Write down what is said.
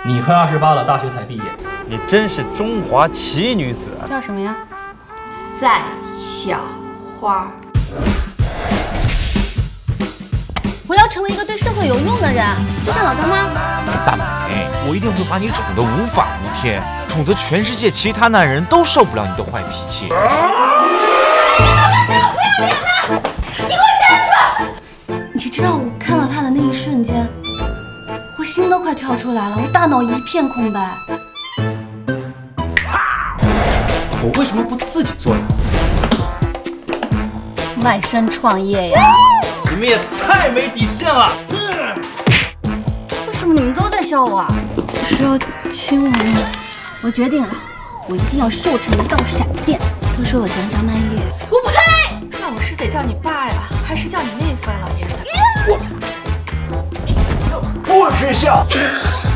你快28了，大学才毕业， 你真是中华奇女子啊！ 叫什么呀？ 赛小花。 我要成为一个对社会有用的人，就像老张妈。 大美，我一定会把你宠得无法无天，宠得全世界其他男人都受不了你的坏脾气。你怎么这么不要脸呢？你给我站住！你知道我看到他的那一瞬间，我心都快跳出来了，我大脑一片空白。 我为什么不自己做呀？ 卖身创业呀！ 你们也太没底线了！ 为什么你们都在笑我啊？是要亲我吗？我决定了，我一定要瘦成一道闪电。都说我像张曼玉，我呸！ 那我是得叫你爸呀，还是叫你妹夫呀，老爷子？ 不许笑！